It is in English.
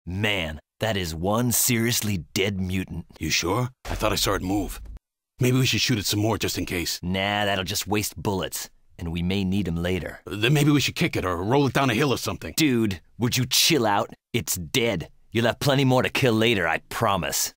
Man, that is one seriously dead mutant. You sure? I thought I saw it move. Maybe we should shoot it some more just in case. Nah, that'll just waste bullets. And we may need them later. Then maybe we should kick it or roll it down a hill or something. Dude, would you chill out? It's dead. You'll have plenty more to kill later, I promise.